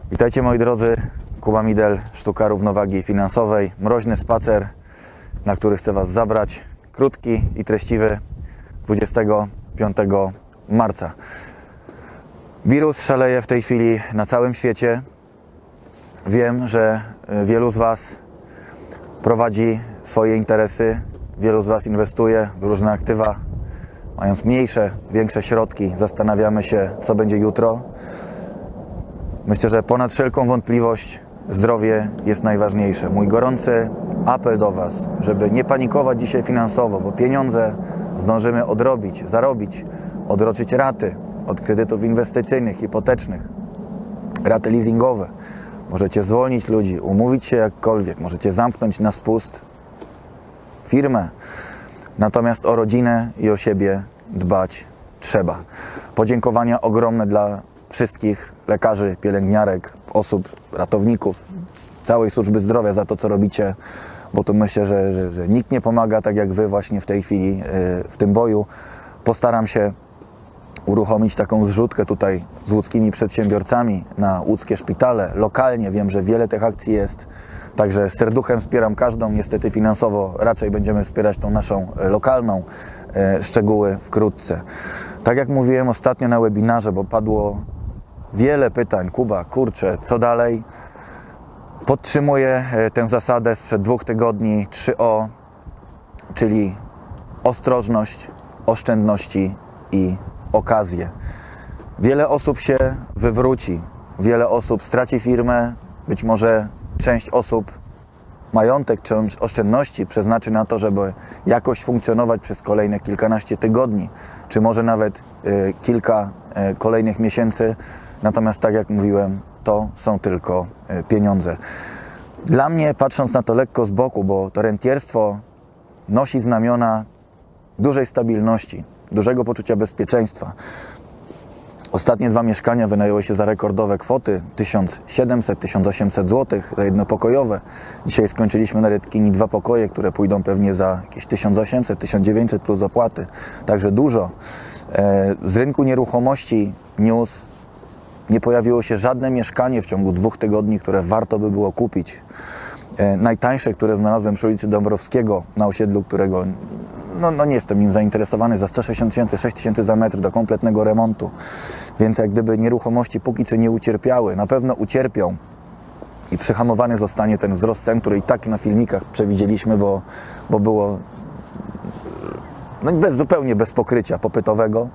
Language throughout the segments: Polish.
Witajcie moi drodzy, Kuba Midel, sztuka równowagi finansowej, mroźny spacer, na który chcę Was zabrać, krótki i treściwy, 25 marca. Wirus szaleje w tej chwili na całym świecie. Wiem, że wielu z Was prowadzi swoje interesy, wielu z Was inwestuje w różne aktywa, mając mniejsze, większe środki. Zastanawiamy się, co będzie jutro. Myślę, że ponad wszelką wątpliwość zdrowie jest najważniejsze. Mój gorący apel do Was, żeby nie panikować dzisiaj finansowo, bo pieniądze zdążymy odrobić, zarobić, odroczyć raty od kredytów inwestycyjnych, hipotecznych, raty leasingowe. Możecie zwolnić ludzi, umówić się jakkolwiek, możecie zamknąć na spust firmę. Natomiast o rodzinę i o siebie dbać trzeba. Podziękowania ogromne dla wszystkich lekarzy, pielęgniarek, osób, ratowników, całej służby zdrowia za to, co robicie, bo to myślę, że nikt nie pomaga tak jak Wy właśnie w tej chwili w tym boju. Postaram się uruchomić taką zrzutkę tutaj z łódzkimi przedsiębiorcami na łódzkie szpitale. Lokalnie wiem, że wiele tych akcji jest, także z serduchem wspieram każdą. Niestety finansowo raczej będziemy wspierać tą naszą lokalną. Szczegóły wkrótce. Tak jak mówiłem ostatnio na webinarze, bo padło wiele pytań. Kuba, kurczę, co dalej? Podtrzymuję tę zasadę sprzed 2 tygodni 3O, czyli ostrożność, oszczędności i okazje. Wiele osób się wywróci, wiele osób straci firmę, być może część osób majątek czy oszczędności przeznaczy na to, żeby jakoś funkcjonować przez kolejne kilkanaście tygodni, czy może nawet kilka kolejnych miesięcy. Natomiast tak jak mówiłem, to są tylko pieniądze. Dla mnie, patrząc na to lekko z boku, bo to rentierstwo nosi znamiona dużej stabilności, dużego poczucia bezpieczeństwa. Ostatnie 2 mieszkania wynajęły się za rekordowe kwoty, 1700-1800 zł za jednopokojowe. Dzisiaj skończyliśmy na Redkini 2 pokoje, które pójdą pewnie za jakieś 1800-1900 plus opłaty. Także dużo. Z rynku nieruchomości news: nie pojawiło się żadne mieszkanie w ciągu 2 tygodni, które warto by było kupić. Najtańsze, które znalazłem przy ulicy Dąbrowskiego, na osiedlu, którego nie jestem nim zainteresowany, za 160 000, 6 000 za metr do kompletnego remontu. Więc jak gdyby nieruchomości póki co nie ucierpiały, na pewno ucierpią i przyhamowany zostanie ten wzrost cen, który i tak na filmikach przewidzieliśmy, bo było zupełnie bez pokrycia popytowego.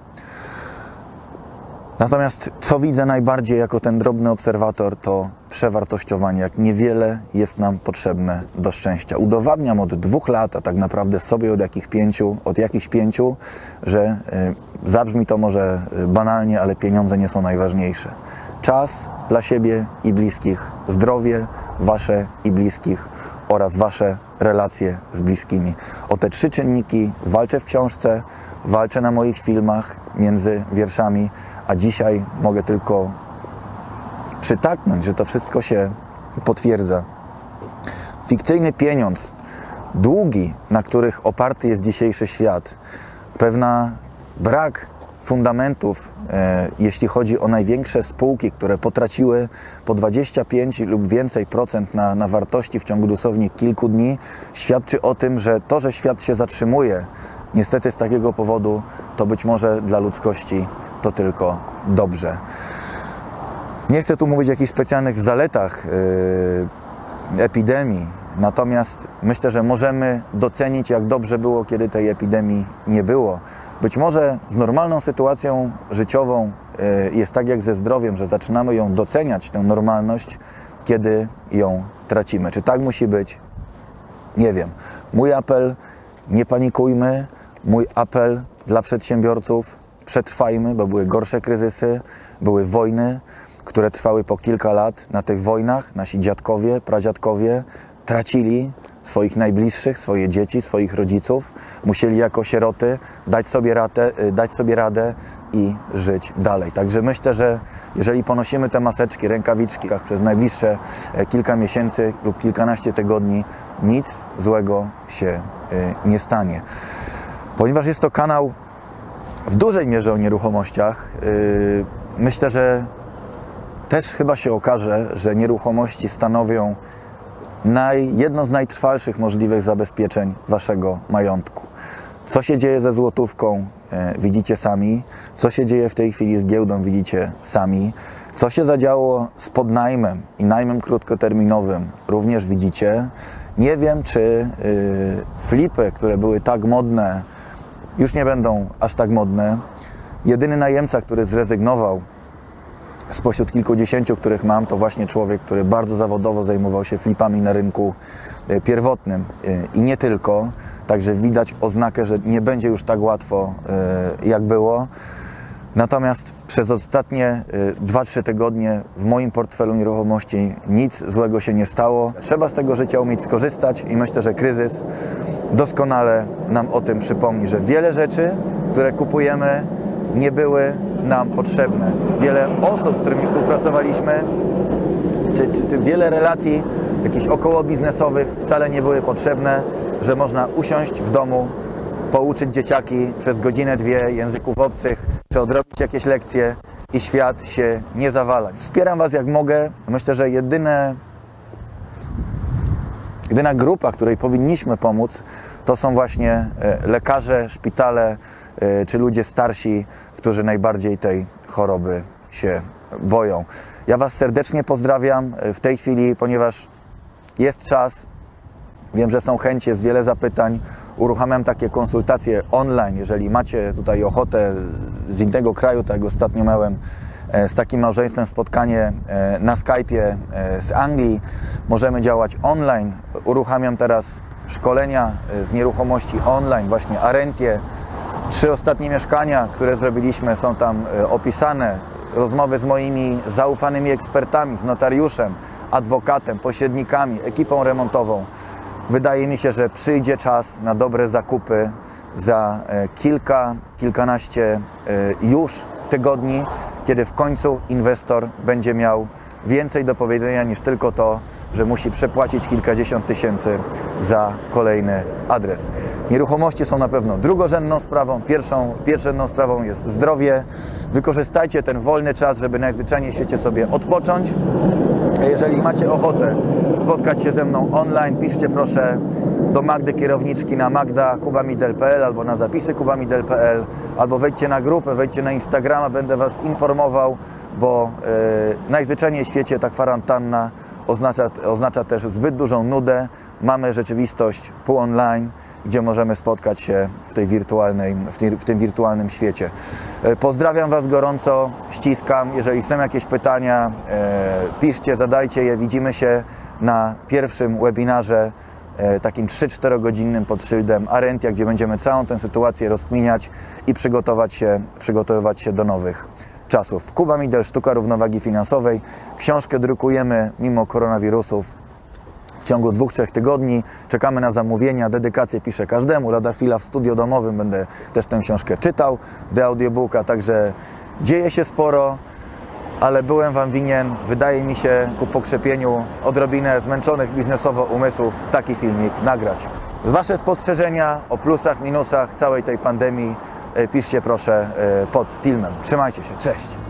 Natomiast co widzę najbardziej jako ten drobny obserwator, to przewartościowanie, jak niewiele jest nam potrzebne do szczęścia. Udowadniam od 2 lat, a tak naprawdę sobie od jakichś 5, że zabrzmi to może banalnie, ale pieniądze nie są najważniejsze. Czas dla siebie i bliskich, zdrowie Wasze i bliskich oraz Wasze relacje z bliskimi. O te 3 czynniki walczę w książce, walczę na moich filmach między wierszami, a dzisiaj mogę tylko przytaknąć, że to wszystko się potwierdza. Fikcyjny pieniądz, długi, na których oparty jest dzisiejszy świat, pewna brak fundamentów, jeśli chodzi o największe spółki, które potraciły po 25 lub więcej procent na wartości w ciągu dosłownie kilku dni, świadczy o tym, że to, że świat się zatrzymuje, niestety z takiego powodu, to być może dla ludzkości to tylko dobrze. Nie chcę tu mówić o jakichś specjalnych zaletach epidemii, natomiast myślę, że możemy docenić, jak dobrze było, kiedy tej epidemii nie było. Być może z normalną sytuacją życiową jest tak jak ze zdrowiem, że zaczynamy ją doceniać, tę normalność, kiedy ją tracimy. Czy tak musi być? Nie wiem. Mój apel: nie panikujmy. Mój apel dla przedsiębiorców: przetrwajmy, bo były gorsze kryzysy, były wojny, które trwały po kilka lat. Na tych wojnach nasi dziadkowie, pradziadkowie tracili swoich najbliższych, swoje dzieci, swoich rodziców. Musieli jako sieroty dać sobie radę i żyć dalej. Także myślę, że jeżeli ponosimy te maseczki, rękawiczki przez najbliższe kilka miesięcy lub kilkanaście tygodni, nic złego się nie stanie. Ponieważ jest to kanał w dużej mierze o nieruchomościach, myślę, że Też chyba się okaże, że nieruchomości stanowią jedno z najtrwalszych możliwych zabezpieczeń waszego majątku. Co się dzieje ze złotówką, widzicie sami. Co się dzieje w tej chwili z giełdą, widzicie sami. Co się zadziało z podnajmem i najmem krótkoterminowym, również widzicie. Nie wiem, czy flipy, które były tak modne, już nie będą aż tak modne. Jedyny najemca, który zrezygnował spośród kilkudziesięciu, których mam, to właśnie człowiek, który bardzo zawodowo zajmował się flipami na rynku pierwotnym i nie tylko. Także widać oznakę, że nie będzie już tak łatwo, jak było. Natomiast przez ostatnie 2-3 tygodnie w moim portfelu nieruchomości nic złego się nie stało. Trzeba z tego życia umieć skorzystać i myślę, że kryzys doskonale nam o tym przypomni, że wiele rzeczy, które kupujemy, nie były nam potrzebne. Wiele osób, z którymi współpracowaliśmy, czy wiele relacji jakichś około biznesowych wcale nie były potrzebne, że można usiąść w domu, pouczyć dzieciaki przez godzinę, dwie języków obcych, czy odrobić jakieś lekcje i świat się nie zawala. Wspieram was jak mogę. Myślę, że jedyna grupa, której powinniśmy pomóc, to są właśnie lekarze, szpitale, czy ludzie starsi, którzy najbardziej tej choroby się boją. Ja was serdecznie pozdrawiam w tej chwili, ponieważ jest czas. Wiem, że są chęci, jest wiele zapytań. Uruchamiam takie konsultacje online. Jeżeli macie tutaj ochotę z innego kraju, tak jak ostatnio miałem z takim małżeństwem spotkanie na Skype'ie z Anglii, możemy działać online. Uruchamiam teraz szkolenia z nieruchomości online, właśnie Arentie. 3 ostatnie mieszkania, które zrobiliśmy, są tam opisane. Rozmowy z moimi zaufanymi ekspertami, z notariuszem, adwokatem, pośrednikami, ekipą remontową. Wydaje mi się, że przyjdzie czas na dobre zakupy za kilkanaście już tygodni, kiedy w końcu inwestor będzie miał więcej do powiedzenia niż tylko to, że musi przepłacić kilkadziesiąt tysięcy za kolejny adres. Nieruchomości są na pewno drugorzędną sprawą. Pierwszorzędną sprawą jest zdrowie. Wykorzystajcie ten wolny czas, żeby najzwyczajniej w świecie sobie odpocząć. A jeżeli macie ochotę spotkać się ze mną online, piszcie proszę do Magdy kierowniczki na magda@kubamidel.pl albo na zapisy@kubamidel.pl, albo wejdźcie na grupę, wejdźcie na Instagrama, będę was informował, bo najzwyczajniej w świecie ta kwarantanna oznacza też zbyt dużą nudę. Mamy rzeczywistość pół online, gdzie możemy spotkać się w tym wirtualnym świecie. Pozdrawiam was gorąco, ściskam. Jeżeli są jakieś pytania, piszcie, zadajcie je. Widzimy się na pierwszym webinarze, takim 3-4 godzinnym pod szyldem Arentia, gdzie będziemy całą tę sytuację rozkminiać i przygotowywać się do nowych czasów. Kuba Midel, Sztuka Równowagi Finansowej. Książkę drukujemy mimo koronawirusów w ciągu 2-3 tygodni. Czekamy na zamówienia, dedykację piszę każdemu. Lada chwila w studio domowym będę też tę książkę czytał do audiobooka, także dzieje się sporo, ale byłem wam winien, wydaje mi się, ku pokrzepieniu odrobinę zmęczonych biznesowo umysłów taki filmik nagrać. Wasze spostrzeżenia o plusach, minusach całej tej pandemii piszcie proszę pod filmem. Trzymajcie się, cześć!